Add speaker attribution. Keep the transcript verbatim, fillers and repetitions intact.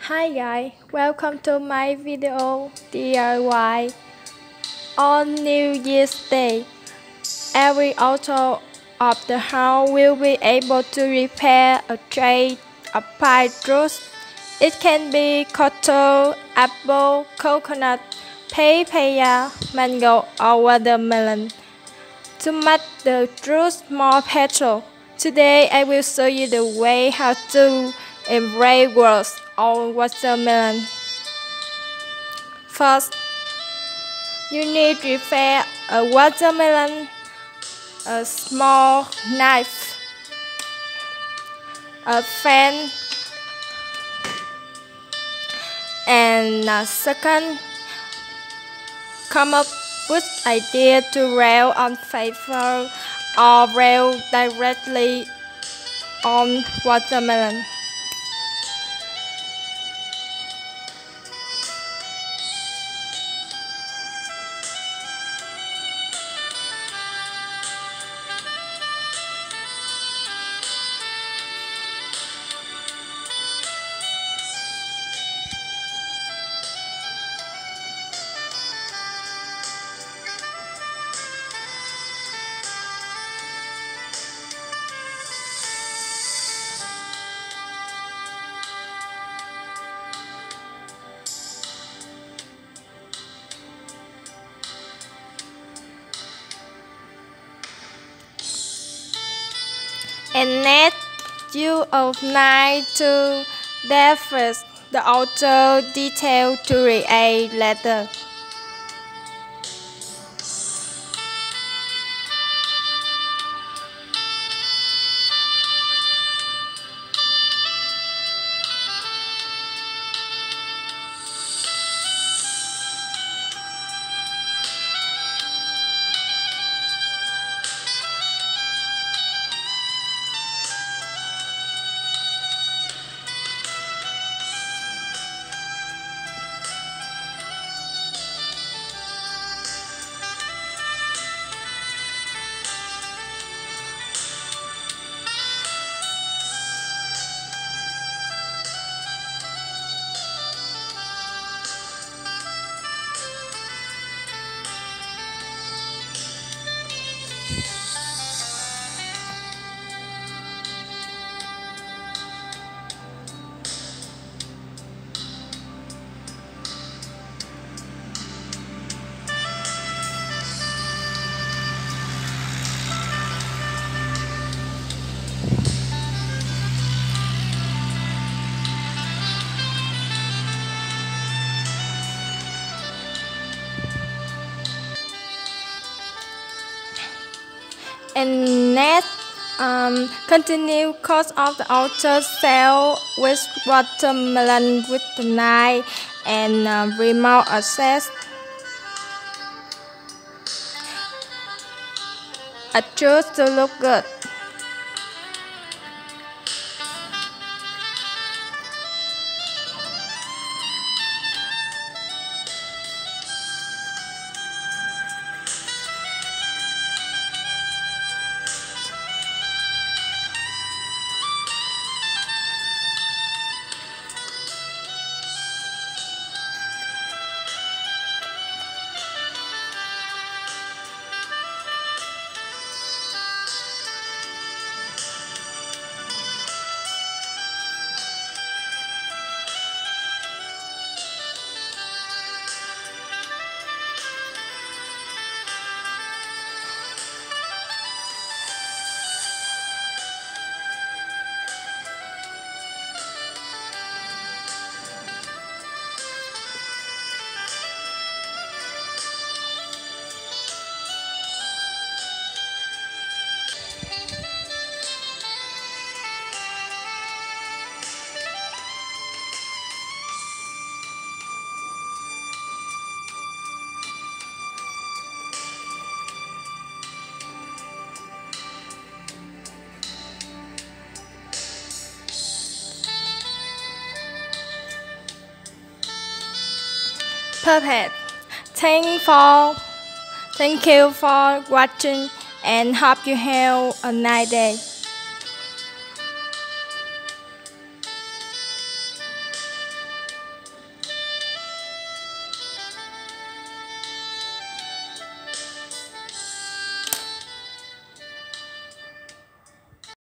Speaker 1: Hi guys, welcome to my video D I Y. On New Year's Day, every author of the house will be able to repair a tray of pie fruits. It can be custard, apple, coconut, papaya, mango, or watermelon. To make the fruits more petrol, today I will show you the way how to engrave words on watermelon. First, you need to prepare a watermelon, a small knife, a fan, and a second, come up with idea to rail on paper or rail directly on watermelon. And next, you apply to depict the outer detail to create letter. And next, um, continue cut off the outer shell with watermelon with the knife and uh, remove excess. Adjust to look good. Perfect. Thank for thank you for watching and hope you have a nice day.